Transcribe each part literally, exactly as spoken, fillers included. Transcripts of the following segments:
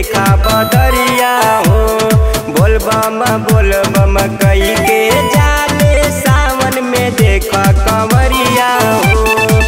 देखा बदरिया हो। बोल बम बोल बम कई के जाले सावन में देखा कंवरिया हो।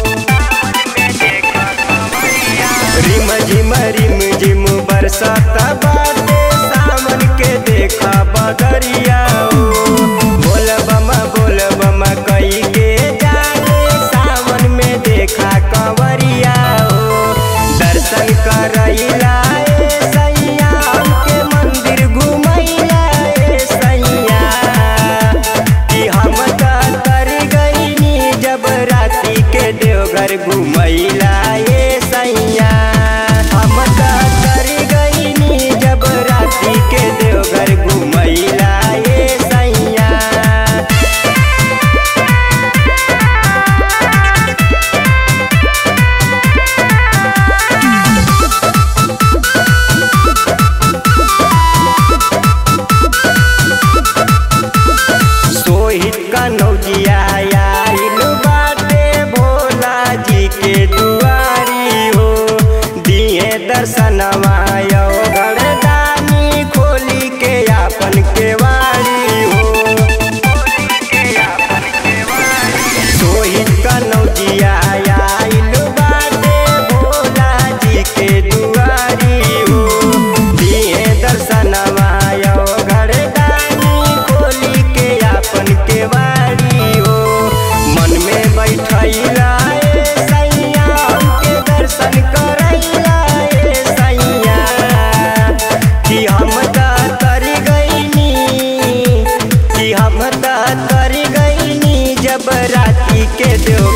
रिम झिम रिम झिम बरसात बाटे सावन के देखा बदरिया हो। बोल बम बोल बम कई के जाले सावन में देखा कंवरिया हो। दर्शन करैला ए सैया हमके मंदिर घुमैला ए सैया कि हम त तर गईनी जब राती के देवघर घुमैला ए सैया। हम त तर गईनी जब राती के देवघर घुमैला ए सैया। सोहित कन्हौजिया आइल बाटे भोला जी के दुआरी हो। दिए दर्शनवा यो घरदानी खोली के आपन केवाड़ी हो। सोहित कन्हौजिया आइल बाटे भोला जी के दुआरी हो। दिए दर्शनवा यो घरदानी खोली के आपन केवाड़ी हो। मन में बैठैला ए सैया हमके दर्शन करैला ए सैया कि हम त तर गईनी कि हम त तर गईनी जब राती के देव